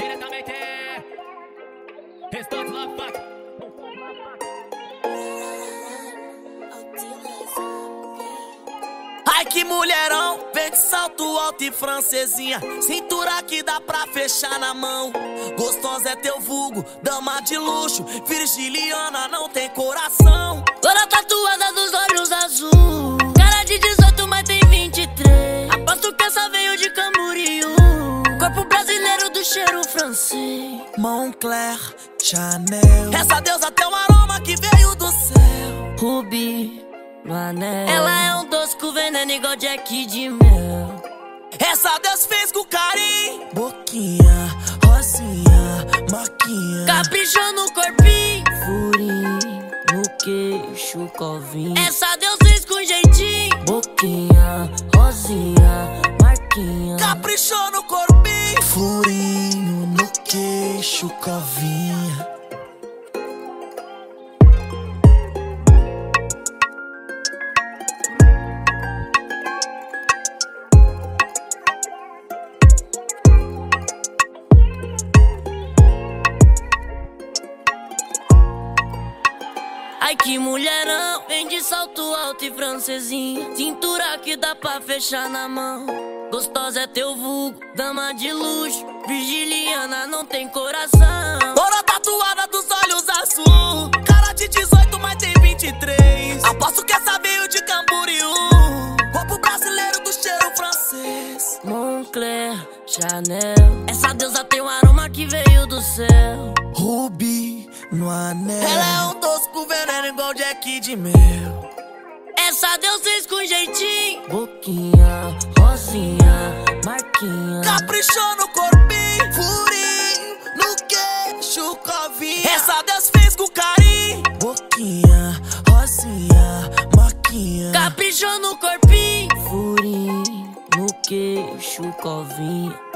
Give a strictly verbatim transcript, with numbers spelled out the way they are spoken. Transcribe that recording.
diretamente. Restante Love Fuck. Ai que mulherão, vem de salto alto e francesinha, cintura que dá pra fechar na mão. Gostosa é teu vulgo, dama de luxo, virgiliana não tem coração. Toda tatuada dos olhos azul, cara de dezoito mas tem vinte e três. Aposto que essa veio de Camboriú, corpo brasileiro do cheiro francês. Moncler, Chanel, essa deusa tem um aroma que veio do céu. Rubi no anel, ela é um doce com veneno igual Jack de mel. Essa Deus fez com carinho, boquinha, rosinha, marquinha. Caprichou no corpinho, furinho no queixo, covinho. Essa Deus fez com jeitinho, boquinha, rosinha, marquinha. Caprichou no corpinho, furinho no queixo, covinha. ai que mulherão, vem de salto alto e francesinha, cintura que dá pra fechar na mão. Gostosa é teu vulgo, dama de luxo, virgiliana não tem coração. Toda tatuada dos olhos azul, cara de dezoito mas tem vinte e três. Aposto que essa veio de Camboriú, corpo brasileiro do cheiro francês. Moncler, Chanel, essa deusa tem um aroma que veio do céu. Rubi no anel, ela é um doce com veneno igual Jack de mel. Essa Deus fez com jeitinho, boquinha, rosinha, marquinha. Caprichou no corpinho, furinho no queixo, covinha. Essa Deus fez com carinho, boquinha, rosinha, marquinha. Caprichou no corpinho, furinho no queixo, covinha.